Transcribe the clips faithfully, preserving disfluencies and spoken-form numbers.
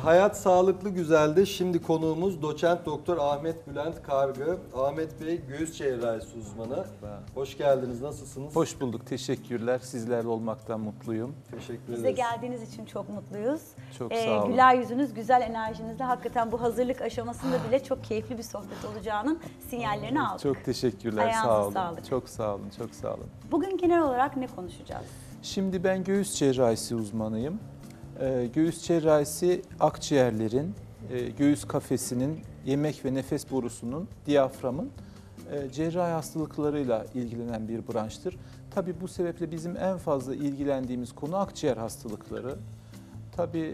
Hayat Sağlıklı Güzel'de şimdi konuğumuz doçent doktor Ahmet Bülent Kargı. Ahmet Bey göğüs cerrahisi uzmanı. Hoş geldiniz. Nasılsınız? Hoş bulduk. Teşekkürler. Sizlerle olmaktan mutluyum. Teşekkür ederiz. Bize geldiğiniz için çok mutluyuz. Çok Ee, sağ olun. Güler yüzünüz, güzel enerjinizle hakikaten bu hazırlık aşamasında bile çok keyifli bir sohbet olacağının sinyallerini aldık. Çok teşekkürler. Ayağınıza sağ olun. sağlık. Çok sağ olun. Çok sağ olun. Bugün genel olarak ne konuşacağız? Şimdi ben göğüs cerrahisi uzmanıyım. Ee, göğüs cerrahisi akciğerlerin, e, göğüs kafesinin, yemek ve nefes borusunun, diyaframın e, cerrahi hastalıklarıyla ilgilenen bir branştır. Tabii bu sebeple bizim en fazla ilgilendiğimiz konu akciğer hastalıkları. Tabii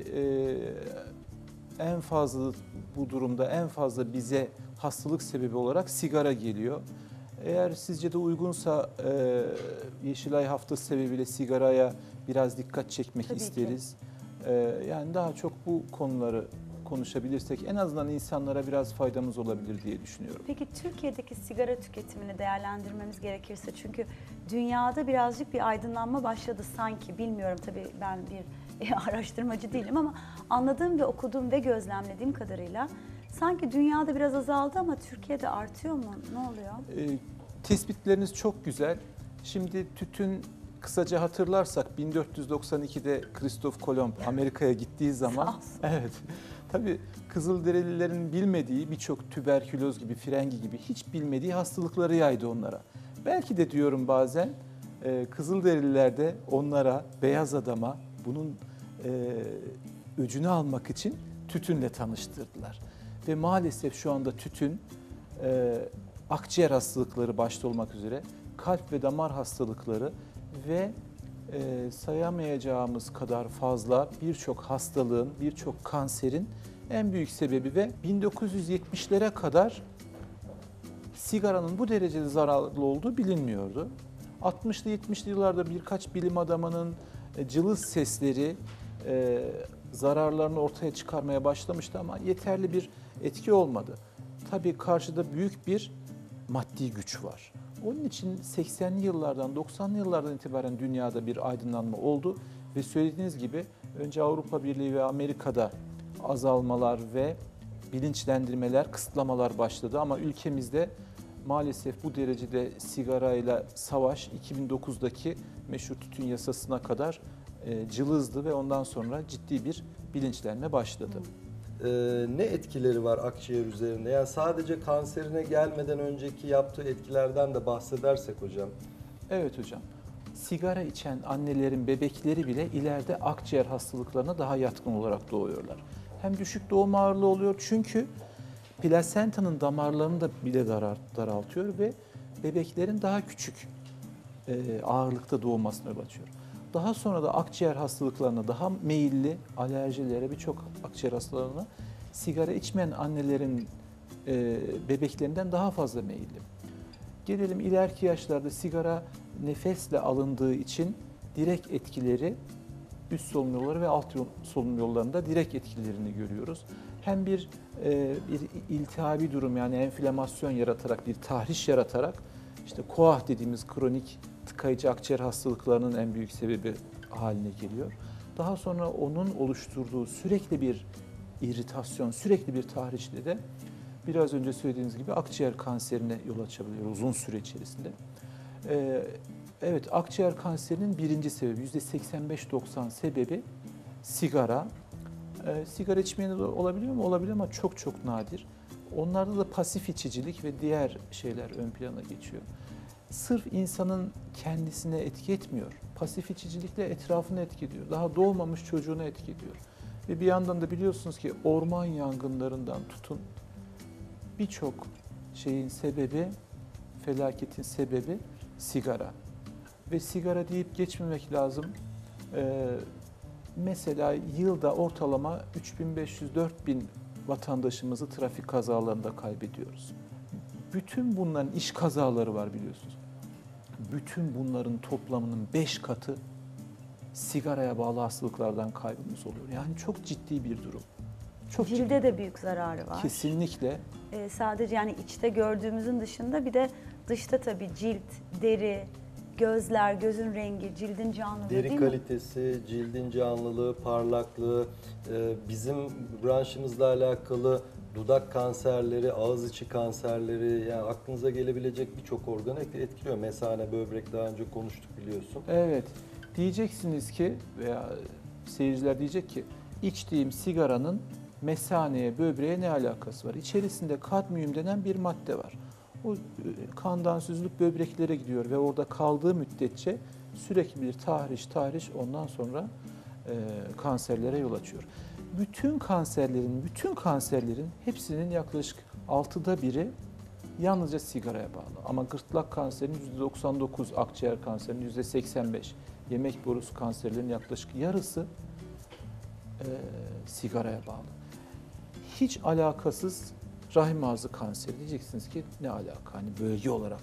e, en fazla bu durumda en fazla bize hastalık sebebi olarak sigara geliyor. Eğer sizce de uygunsa e, Yeşilay Haftası sebebiyle sigaraya biraz dikkat çekmek Tabii ki. isteriz. E, yani daha çok bu konuları konuşabilirsek en azından insanlara biraz faydamız olabilir diye düşünüyorum. Peki Türkiye'deki sigara tüketimini değerlendirmemiz gerekirse, çünkü dünyada birazcık bir aydınlanma başladı sanki, bilmiyorum tabii, ben bir araştırmacı değilim ama anladığım ve okuduğum ve gözlemlediğim kadarıyla sanki dünyada biraz azaldı ama Türkiye'de artıyor mu? Ne oluyor? E, tespitleriniz çok güzel. Şimdi tütün, kısaca hatırlarsak bin dört yüz doksan ikide Christoph Kolomb Amerika'ya gittiği zaman, evet, tabii Kızılderililerin bilmediği birçok tüberküloz gibi, frengi gibi hiç bilmediği hastalıkları yaydı onlara. Belki de diyorum bazen e, Kızılderililer de onlara, beyaz adama bunun e, öcünü almak için tütünle tanıştırdılar. Ve maalesef şu anda tütün e, akciğer hastalıkları başta olmak üzere kalp ve damar hastalıkları ve e, sayamayacağımız kadar fazla birçok hastalığın, birçok kanserin en büyük sebebi ve bin dokuz yüz yetmişlere kadar sigaranın bu derecede zararlı olduğu bilinmiyordu. altmışlı yetmişli yıllarda birkaç bilim adamının e, cılız sesleri e, zararlarını ortaya çıkarmaya başlamıştı ama yeterli bir etki olmadı. Tabii karşıda büyük bir maddi güç var. Onun için seksenli yıllardan, doksanlı yıllardan itibaren dünyada bir aydınlanma oldu ve söylediğiniz gibi önce Avrupa Birliği ve Amerika'da azalmalar ve bilinçlendirmeler, kısıtlamalar başladı ama ülkemizde maalesef bu derecede sigarayla savaş iki bin dokuzdaki meşhur tütün yasasına kadar e, cılızdı ve ondan sonra ciddi bir bilinçlenme başladı. Ee, ne etkileri var akciğer üzerinde? Yani sadece kanserine gelmeden önceki yaptığı etkilerden de bahsedersek hocam. Evet hocam. Sigara içen annelerin bebekleri bile ileride akciğer hastalıklarına daha yatkın olarak doğuyorlar. Hem düşük doğum ağırlığı oluyor çünkü plasentanın damarlarını da bile daraltıyor ve bebeklerin daha küçük e, ağırlıkta doğmasına yol açıyor. Daha sonra da akciğer hastalıklarına daha meyilli, alerjilere, birçok akciğer hastalarına sigara içmeyen annelerin e, bebeklerinden daha fazla meyilli. Gelelim ileriki yaşlarda sigara nefesle alındığı için direkt etkileri üst solunum yolları ve alt solunum yollarında direkt etkilerini görüyoruz. Hem bir e, bir iltihabi durum, yani enflamasyon yaratarak, bir tahriş yaratarak, işte koah dediğimiz kronik tıkayıcı akciğer hastalıklarının en büyük sebebi haline geliyor. Daha sonra onun oluşturduğu sürekli bir iritasyon, sürekli bir tahrişle de biraz önce söylediğiniz gibi akciğer kanserine yol açabiliyor uzun süre içerisinde. Ee, evet, akciğer kanserinin birinci sebebi, yüzde seksen beş doksan sebebi sigara. Ee, sigara içmeyen de olabiliyor mu? Olabilir ama çok çok nadir. Onlarda da pasif içicilik ve diğer şeyler ön plana geçiyor. Sırf insanın kendisine etki etmiyor. Pasif içicilikle etrafını etki ediyor. Daha doğmamış çocuğuna etki ediyor. Ve bir yandan da biliyorsunuz ki orman yangınlarından tutun birçok şeyin sebebi, felaketin sebebi sigara. Ve sigara deyip geçmemek lazım. Ee, mesela yılda ortalama üç bin beş yüz dört bin vatandaşımızı trafik kazalarında kaybediyoruz. Bütün bunların iş kazaları var biliyorsunuz. Bütün bunların toplamının beş katı sigaraya bağlı hastalıklardan kaybımız oluyor. Yani çok ciddi bir durum. Çok Cilde ciddi. de büyük zararı var. Kesinlikle. Ee, sadece yani içte gördüğümüzün dışında bir de dışta tabii cilt, deri, gözler, gözün rengi, cildin canlılığı Deri değil mi? kalitesi, cildin canlılığı, parlaklığı, e, bizim branşımızla alakalı dudak kanserleri, ağız içi kanserleri, yani aklınıza gelebilecek birçok organı etkiliyor. Mesane, böbrek daha önce konuştuk biliyorsun. Evet. Diyeceksiniz ki veya seyirciler diyecek ki içtiğim sigaranın mesaneye, böbreğe ne alakası var? İçerisinde kadmiyum denen bir madde var. O e, kandan süzülüp böbreklere gidiyor ve orada kaldığı müddetçe sürekli bir tahriş tahriş ondan sonra e, kanserlere yol açıyor. Bütün kanserlerin, bütün kanserlerin hepsinin yaklaşık altıda biri yalnızca sigaraya bağlı. Ama gırtlak kanserinin yüzde doksan dokuz, akciğer kanserinin yüzde seksen beş, yemek borusu kanserlerinin yaklaşık yarısı e, sigaraya bağlı. Hiç alakasız rahim ağzı kanseri diyeceksiniz ki ne alaka hani bölge olarak.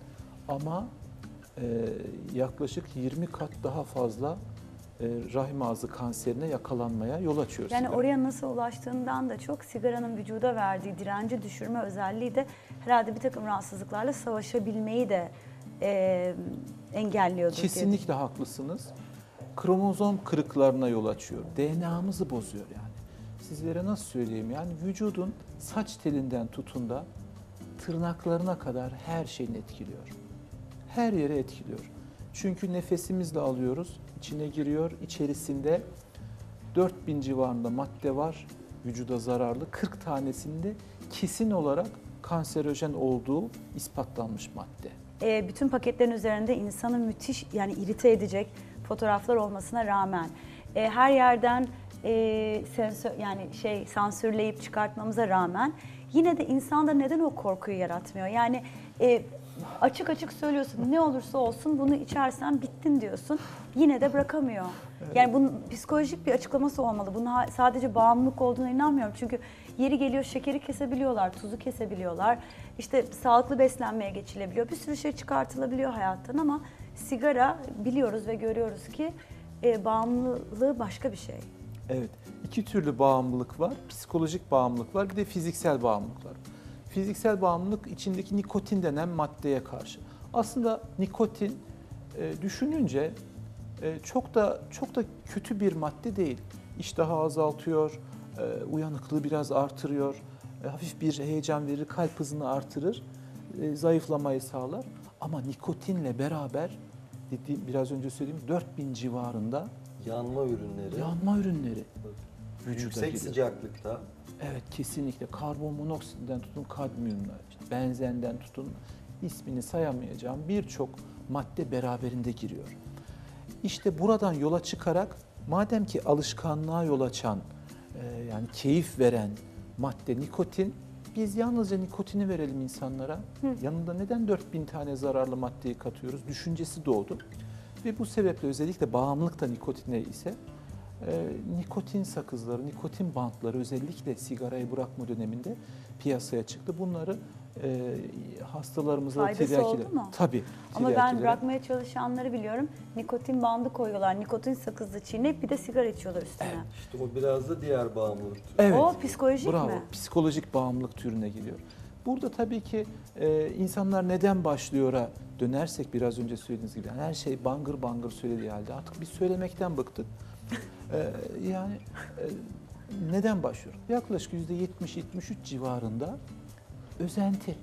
Ama e, yaklaşık yirmi kat daha fazla e, rahim ağzı kanserine yakalanmaya yol açıyor. Yani sigara. oraya nasıl ulaştığından da çok sigaranın vücuda verdiği direnci düşürme özelliği de herhalde bir takım rahatsızlıklarla savaşabilmeyi de e, engelliyordur diye Kesinlikle haklısınız. Kromozom kırıklarına yol açıyor. D N A'mızı bozuyor yani. Sizlere nasıl söyleyeyim yani vücudun saç telinden tutun da tırnaklarına kadar her şeyini etkiliyor. Her yere etkiliyor. Çünkü nefesimizle alıyoruz, içine giriyor, içerisinde dört bin civarında madde var, vücuda zararlı. kırk tanesinde kesin olarak kanserojen olduğu ispatlanmış madde. E, bütün paketlerin üzerinde insanı müthiş yani irite edecek fotoğraflar olmasına rağmen e, her yerden e, sensör yani şey sansürleyip çıkartmamıza rağmen yine de insanda neden o korkuyu yaratmıyor? Yani e, açık açık söylüyorsun ne olursa olsun bunu içersen bittin diyorsun. Yine de bırakamıyor. Yani bunun psikolojik bir açıklaması olmalı. Bunun ha- sadece bağımlılık olduğuna inanmıyorum. Çünkü yeri geliyor şekeri kesebiliyorlar, tuzu kesebiliyorlar. İşte sağlıklı beslenmeye geçilebiliyor. Bir sürü şey çıkartılabiliyor hayattan ama sigara biliyoruz ve görüyoruz ki e, bağımlılığı başka bir şey. Evet, iki türlü bağımlılık var. Psikolojik bağımlılık var, bir de fiziksel bağımlılık var. Fiziksel bağımlılık içindeki nikotin denen maddeye karşı. Aslında nikotin e, düşününce e, çok da çok da kötü bir madde değil. İştahı azaltıyor, e, uyanıklığı biraz artırıyor, e, hafif bir heyecan verir, kalp hızını artırır, e, zayıflamayı sağlar. Ama nikotinle beraber dediğim, biraz önce söylediğim dört bin civarında Yanma ürünleri, yanma ürünleri vücuda yüksek girer. sıcaklıkta. Evet. Evet kesinlikle karbon monoksitten tutun kadmiyumla, işte benzenden tutun ismini sayamayacağım birçok madde beraberinde giriyor. İşte buradan yola çıkarak madem ki alışkanlığa yol açan e, yani keyif veren madde nikotin, biz yalnızca nikotini verelim insanlara. Hı. Yanında neden dört bin tane zararlı maddeyi katıyoruz? Düşüncesi doğdu. Ve bu sebeple özellikle bağımlılık da nikotine ise e, nikotin sakızları, nikotin bantları özellikle sigarayı bırakma döneminde piyasaya çıktı. Bunları e, hastalarımıza, Faydası tiryakilere- oldu mu? Tabii. Ama ben tiryakilere- bırakmaya çalışanları biliyorum. Nikotin bandı koyuyorlar, nikotin sakızı çiğneyip bir de sigara içiyorlar üstüne. İşte o biraz da diğer bağımlılık. Evet. O psikolojik Bravo. mi? Psikolojik bağımlılık türüne giriyor. Burada tabii ki e, insanlar neden başlıyor'a dönersek biraz önce söylediğiniz gibi yani her şey bangır bangır söylediği halde artık biz söylemekten bıktık. E, yani e, neden başlıyor? Yaklaşık yüzde yetmiş yetmiş üç civarında özenti.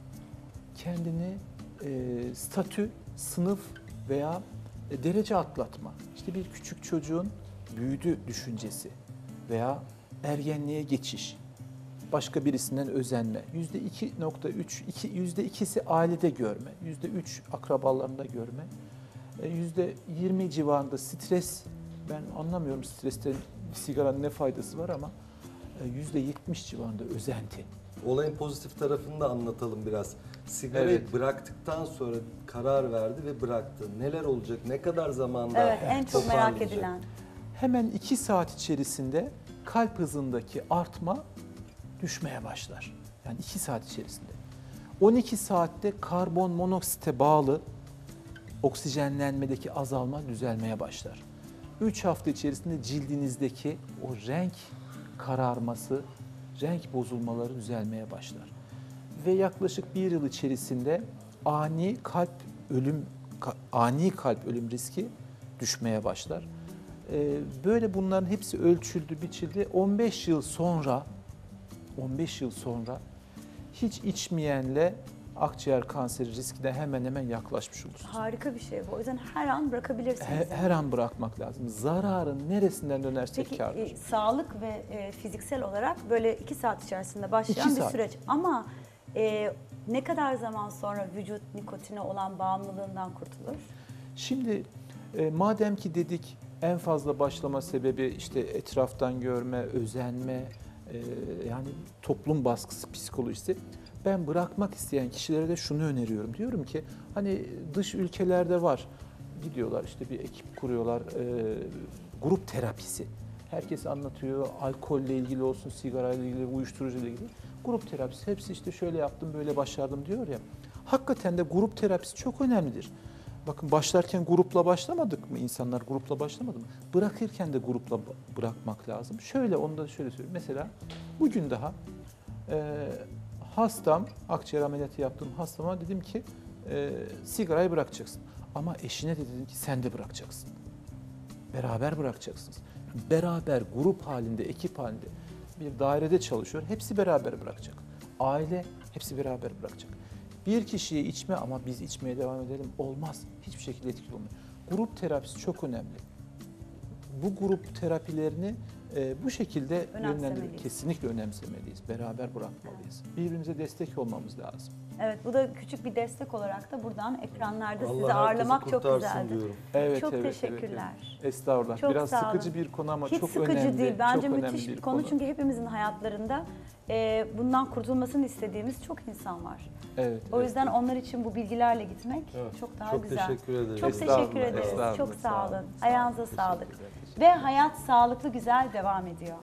Kendini e, statü, sınıf veya e, derece atlatma. İşte bir küçük çocuğun büyüdü düşüncesi veya ergenliğe geçiş, başka birisinden özenme. Yüzde iki nokta üç, yüzde ikisi ailede görme, yüzde üç akrabalarında görme, e, yüzde yirmi civarında stres. Ben anlamıyorum stresten sigaranın ne faydası var ama e, yüzde yetmiş civarında özenti. Olayın pozitif tarafını da anlatalım biraz. Sigarayı Evet. bıraktıktan sonra karar verdi ve bıraktı. Neler olacak? Ne kadar zamanda Evet, en çok merak toparlayacak? edilen. Hemen iki saat içerisinde kalp hızındaki artma düşmeye başlar. Yani iki saat içerisinde. on iki saatte karbon monoksite bağlı oksijenlenmedeki azalma düzelmeye başlar. üç hafta içerisinde cildinizdeki o renk kararması, renk bozulmaları düzelmeye başlar. Ve yaklaşık bir yıl içerisinde ani kalp ölüm ka- ani kalp ölüm riski düşmeye başlar. Ee, böyle bunların hepsi ölçüldü, biçildi. on beş yıl sonra on beş yıl sonra hiç içmeyenle akciğer kanseri riskine hemen hemen yaklaşmış olursunuz. Harika bir şey bu. O yüzden her an bırakabilirsiniz. He- Her an bırakmak lazım. Zararın neresinden dönersek Peki kârdır. e, sağlık ve e, fiziksel olarak böyle iki saat içerisinde başlayan İki bir saat. süreç. Ama e, ne kadar zaman sonra vücut nikotine olan bağımlılığından kurtulur? Şimdi e, madem ki dedik en fazla başlama sebebi işte etraftan görme, özenme, e, yani toplum baskısı, psikolojisi. Ben bırakmak isteyen kişilere de şunu öneriyorum. Diyorum ki hani dış ülkelerde var. Gidiyorlar işte bir ekip kuruyorlar, e, grup terapisi. Herkes anlatıyor, alkolle ilgili olsun, sigarayla ilgili, uyuşturucuyla ilgili. Grup terapisi, hepsi işte şöyle yaptım, böyle başardım diyor ya. Hakikaten de grup terapisi çok önemlidir. Bakın başlarken grupla başlamadık mı? İnsanlar grupla başlamadı mı? Bırakırken de grupla b- bırakmak lazım. Şöyle, onu da şöyle söyleyeyim. Mesela bugün daha e, hastam, akciğer ameliyatı yaptığım hastama dedim ki e, sigarayı bırakacaksın. Ama eşine de dedim ki sen de bırakacaksın. Beraber bırakacaksınız. Beraber, grup halinde, ekip halinde bir dairede çalışıyor. Hepsi beraber bırakacak. Aile hepsi beraber bırakacak. Bir kişiye içme ama biz içmeye devam edelim olmaz. Hiçbir şekilde etkili olmuyor. Grup terapisi çok önemli. Bu grup terapilerini e, bu şekilde Önemsemeliyiz. yönlendirip kesinlikle önemsemeliyiz. Beraber bırakmalıyız. Birbirimize destek olmamız lazım. Evet, bu da küçük bir destek olarak da buradan ekranlarda Allah sizi herkesi ağırlamak çok kurtarsın güzeldi. diyorum. Evet, Çok evet, teşekkürler. Evet, evet. Estağfurullah. Çok Biraz sağ sıkıcı olun. bir konu ama Hiç çok sıkıcı önemli. değil. Bence çok müthiş önemli bir konu. Çünkü hepimizin hayatlarında e, bundan kurtulmasını istediğimiz çok insan var. Evet, O evet, yüzden evet. onlar için bu bilgilerle gitmek Evet, çok daha çok güzel. teşekkür ederim. Çok Estağfurullah, teşekkür ederiz. estağfurullah, Çok sağ olun. sağ olun. Ayağınıza Teşekkür sağlık. ederim. Ve hayat sağlıklı güzel devam ediyor.